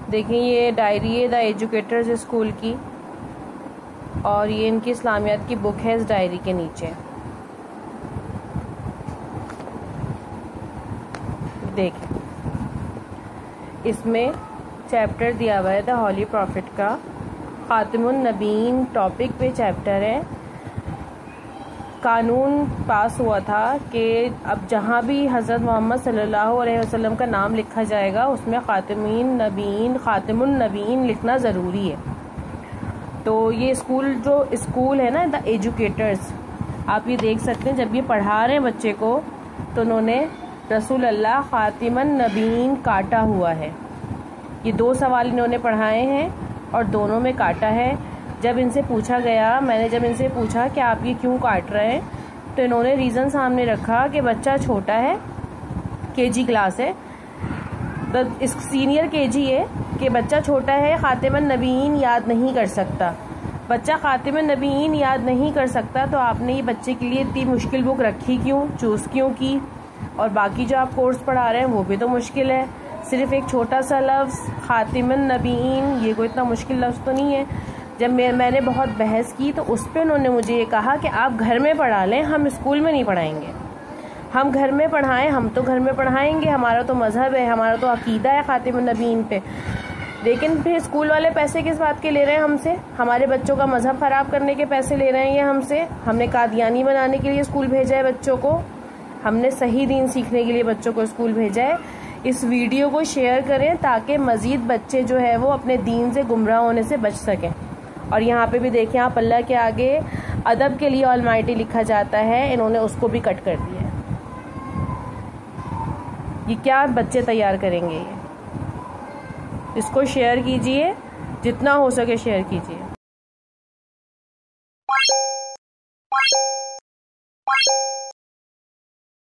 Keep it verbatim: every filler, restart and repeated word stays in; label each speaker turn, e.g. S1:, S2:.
S1: देखिए ये डायरी है द एजुकेटर्स स्कूल की, और ये इनकी इस्लामियात की बुक है इस डायरी के नीचे। देखिए इसमें चैप्टर दिया हुआ है द हॉली प्रॉफिट का, खातिमुन नबीन टॉपिक पे चैप्टर है। कानून पास हुआ था कि अब जहाँ भी हज़रत मोहम्मद सल्लल्लाहु अलैहि वसल्लम का नाम लिखा जाएगा उसमें खातिमुन नबीन खातिमुन नबीन लिखना ज़रूरी है। तो ये स्कूल जो स्कूल है ना द एजुकेटर्स, आप ये देख सकते हैं जब ये पढ़ा रहे हैं बच्चे को तो उन्होंने रसूल अल्लाह खातिमुन नबीन काटा हुआ है। ये दो सवाल इन्होंने पढ़ाए हैं और दोनों में काटा है। जब इनसे पूछा गया, मैंने जब इनसे पूछा कि आप ये क्यों काट रहे हैं, तो इन्होंने रीज़न सामने रखा कि बच्चा छोटा है, केजी क्लास है, इस सीनियर केजी है, कि बच्चा छोटा है, खातिमुन नबीन याद नहीं कर सकता। बच्चा खातिमुन नबीन याद नहीं कर सकता तो आपने ये बच्चे के लिए इतनी मुश्किल बुक रखी क्यों, चूज़ क्यों की? और बाकी जो आप कोर्स पढ़ा रहे हैं वो भी तो मुश्किल है। सिर्फ एक छोटा सा लफ्ज़ खातिमुन नबीन, ये कोई इतना मुश्किल लफ्ज़ तो नहीं है। जब मैं मैंने बहुत बहस की तो उस पर उन्होंने मुझे ये कहा कि आप घर में पढ़ा लें, हम स्कूल में नहीं पढ़ाएंगे। हम घर में पढ़ाएं, हम तो घर में पढ़ाएंगे, हमारा तो मज़हब है, हमारा तो अकीदा है खातिमुन नबीन पे। लेकिन फिर स्कूल वाले पैसे किस बात के ले रहे हैं हमसे? हमारे बच्चों का मज़हब ख़राब करने के पैसे ले रहे हैं ये हमसे। हमने कादियानी बनाने के लिए स्कूल भेजा है बच्चों को, हमने सही दीन सीखने के लिए बच्चों को स्कूल भेजा है। इस वीडियो को शेयर करें ताकि मज़ीद बच्चे जो है वो अपने दीन से गुमराह होने से बच सकें। और यहाँ पे भी देखें आप, अल्लाह के आगे अदब के लिए ऑलमाइटी लिखा जाता है, इन्होंने उसको भी कट कर दिया है। ये क्या बच्चे तैयार करेंगे ये? इसको शेयर कीजिए, जितना हो सके शेयर कीजिए।